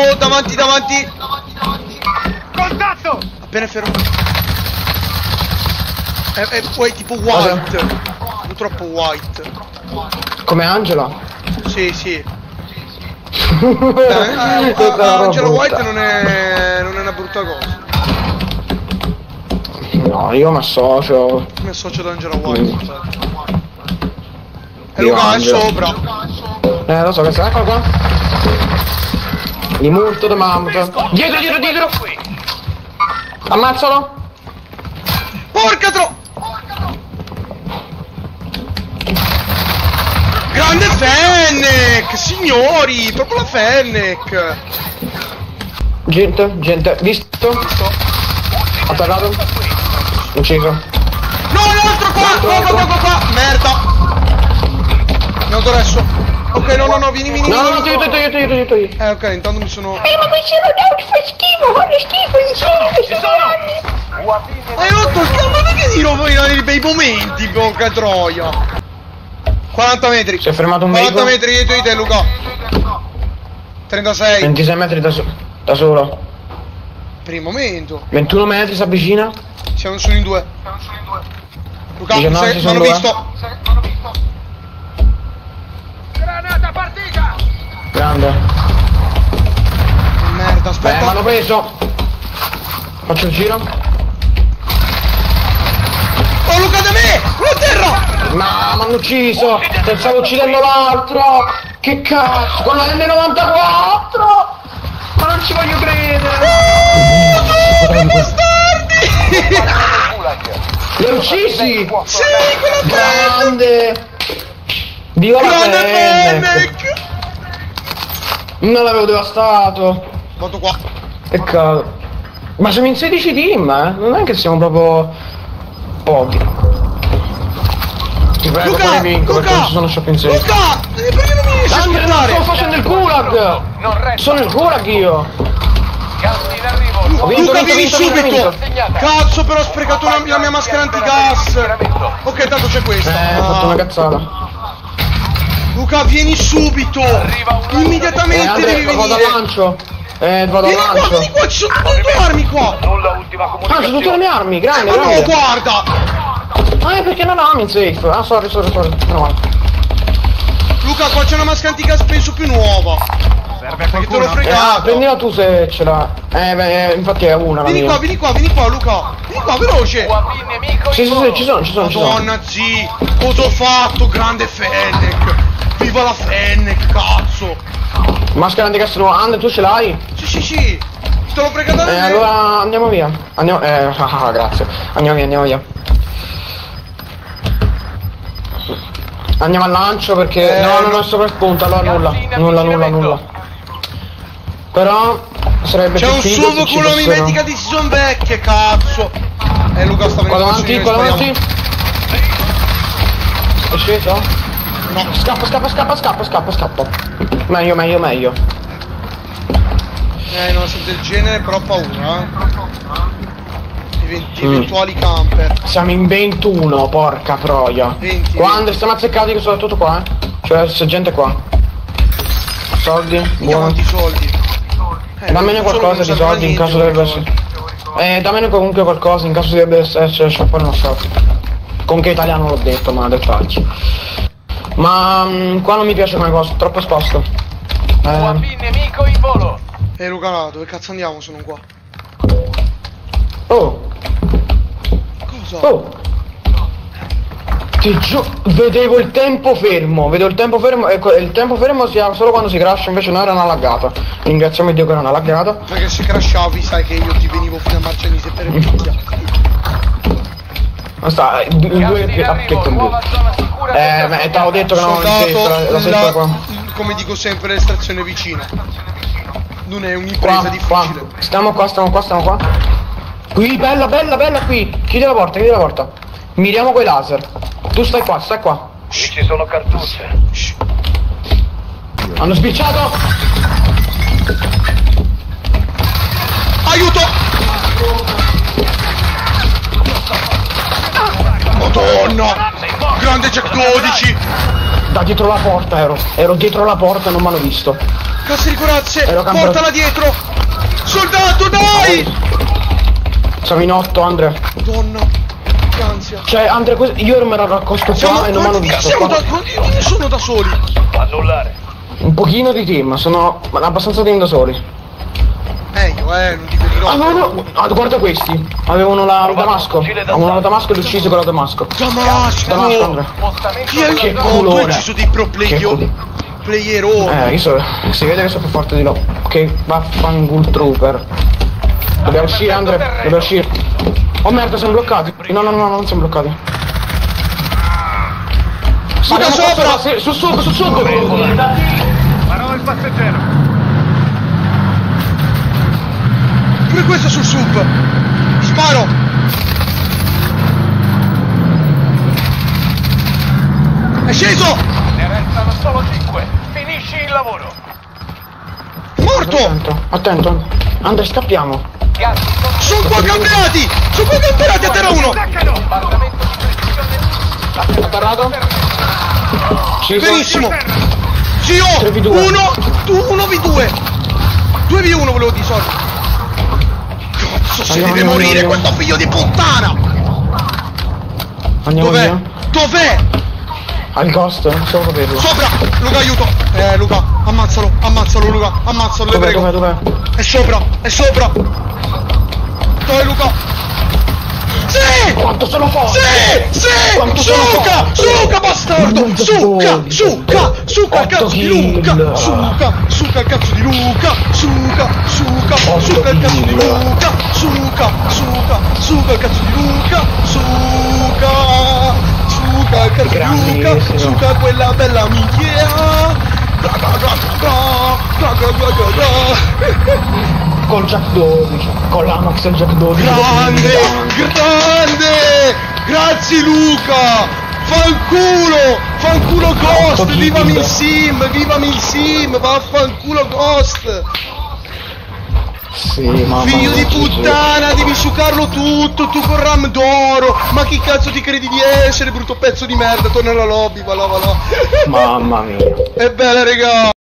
davanti, davanti. Contatto! Appena fermo. È poi tipo white. Purtroppo white. Come Angela? Sì, sì. Angelo White non è una brutta cosa. No, io mi associo. Mi associo ad Angelo White. E Io Luca è Angelo. sopra. Lo so che sta, eccolo qua. Di molto da mammut. Dietro. Ammazzalo. Porca tro... Grande Fennec, signori, proprio la Fennec. Gente, visto? Atterrato. Ucciso. No, l'altro qua. Merda. Mi ho adesso. Ok, no, vieni. No, ti aiuto io. Ok, intanto mi sono... Ma questo non fa schifo, fanno schifo insieme questi anni. Hai rotto il cazzo, ma perché ti rompo i bei momenti, porca troia. 40 metri. Si è fermato un 40 veicolo. metri dietro di te, Luca. 36. 26 metri da solo. Per il momento. 21 metri si avvicina. Sono in due. Luca, 19 ci non sono ho due. visto. Granata partita! Grande. Merda, Beh, mi hanno aspetta. preso. Faccio il giro. Oh, Luca, da me! Lo terra! No, mi hanno ucciso. Stavo uccidendo l'altro. Che cazzo, con la N94. Ma non ci voglio credere. Che bastardi! Li ho uccisi. Sì, quella Grande. Viva la grande Fennec. Fennec! Non l'avevo devastato. Vado qua. Peccato. Ma siamo in 16 team, eh? Non è che siamo proprio pochi. Ti prego, poi vinco perché non ci sono shopping safe. Luca! Perché non mi riesci a Anche non sparare? sto facendo il gulag! Non resta. Sono il gulag io! Gas in arrivo. Ho vinto, Luca, vinto, vieni vinto, subito! vinto. Cazzo, però ho sprecato la mia maschera antigas! Ok, tanto c'è questa. Ho fatto una cazzata. Luca, vieni subito! Immediatamente Andrea, devi vado al venire! lancio! Vado al Vieni lancio! qua, ci sono tutte le tue armi qua! Nulla, ultima Ah, comunicazione. sono tutte le mie armi, grande, Ma no, grande! guarda! Ah, è perché non ho armi in safe! Ah, sorry. No. Luca, qua c'è una maschera antigas penso più nuova! Serve a Perché te l'ho qualcuno? fregato! Prendila tu se ce l'ha. Infatti è una la Vieni mia. qua, Luca! Vieni qua, veloce! UAV nemico Sì, in volo. ci sono. Madonna, zi! Cosa ho fatto? Grande Fennec! Viva la Fennec, cazzo! Maschera antigas nuova, Ande, tu ce l'hai? Sì! Te l'ho fregata da me! Allora andiamo via. Andiamo. Grazie. Andiamo via. Andiamo al lancio perché. No, sopra il punto, allora nulla. Però sarebbe C'è più un figo sugo se ci con una fossero- mimetica di season vecchie, cazzo! Luca sta Qua venendo davanti. È sceso? No. Scappa. Meglio. Una cosa del genere, però ho paura, Eventuali camper. Siamo in 21, porca troia. 20. Quando stiamo azzeccati che sono tutto qua, Cioè c'è gente qua. Soldi, buono. Quanti soldi? Dammene qualcosa di soldi in caso dovrebbe essere. Dammene comunque qualcosa in caso dovrebbe essere sciappare uno shop. Con che italiano l'ho detto, ma dettagli. Ma qua non mi piace come cosa, troppo esposto. UAV nemico in volo. Luca, dove cazzo andiamo se non qua? Oh, Cosa? ti giuro, vedevo il tempo fermo, e il tempo fermo si ha solo quando si crasha, invece no, era una laggata. Ringraziamo Dio che era una laggata. Perché se crashavi sai che io ti venivo fino a Marcianise per picchia. Non sta, due appicchetti Nuova zona sicura. te l'avevo detto che non la sesta qua. Come dico sempre, l'estrazione vicina. Non è un'impresa difficile. Stiamo qua. Qui, bella qui. Chiudi la porta. Miriamo quei laser. Tu stai qua. Ci sono cartucce. Hanno spicciato. Aiuto! Madonna! Grande Jack 12! Da dietro la porta ero dietro la porta e non mi hanno visto. Casse di corazze! Ero campo- Portala dietro! Soldato, dai! Siamo in 8, Andre. Madonna, che ansia. Cioè, Andre, io mi ero raccosto qua e non mi hanno visto. Siamo ne sono da soli. Annullare. Un pochino di team, sono abbastanza team da soli. Io, non ti dirò. Guarda questi. Avevano la Damasco. Avevano la Damasco e l'ucciso con la Damasco. Damasco! Andre. Chi è Che tu? culo, Tu hai ucciso dei pro playeroni. Si vede che sono più forte di loro. Che vaffanculo trooper. Dobbiamo uscire, Andre, dobbiamo uscire. Oh merda, siamo bloccati. No, non siamo bloccati. Suda sopra! Sul sud. Parò il passeggero. Pure questo sul sub! Sparo! È sceso! Ne restano solo 5. Finisci il lavoro. Morto! Attento. Andre, scappiamo. Gas Sono qua camperati! Sono qua camperati a terra 1! bombardamento di precisione. Atterrato? Benissimo! Zio! 3v2. 1v2! 2v1 volevo dire, sorry! Cazzo, se deve morire questo figlio di puttana! Andiamo Dov'è? via. Dov'è? Al ghost, non so saperlo. Sopra! Luca, aiuto! Luca, ammazzalo, Luca, ammazzalo, le prego! Dov'è? È sopra! Dove Luca? Sì! Quanto sono forte! Sì! Quanto sono forte! Succa, bastardo! Succa il cazzo di Luca! Succa il cazzo di Luca! Succa il cazzo di Luca! Succa il cazzo di Luca! Succa il cazzo di Luca! Succa quella bella minchia! Col Jack 12, con l'Amax e il Jack 12. Grande! Grazie Luca! Fanculo Ghost! Viva Milsim! Vaffanculo Ghost! Sì, mamma. Figlio di puttana, devi succarlo tutto, tu con Ram d'oro! Ma chi cazzo ti credi di essere, brutto pezzo di merda? Torna alla lobby, va là. Mamma mia. È bella, regà!